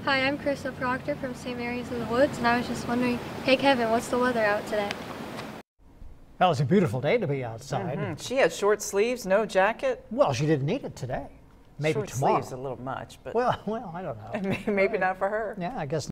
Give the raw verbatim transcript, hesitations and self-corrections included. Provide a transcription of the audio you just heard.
Hi, I'm Krista Proctor from Saint Mary's of the Woods, and I was just wondering, hey Kevin, what's the weather out today? Well, it's a beautiful day to be outside. Mm-hmm. She had short sleeves, no jacket. Well, she didn't need it today. Maybe short tomorrow. sleeves a little much, but Well, well, I don't know. maybe not for her. Yeah, I guess.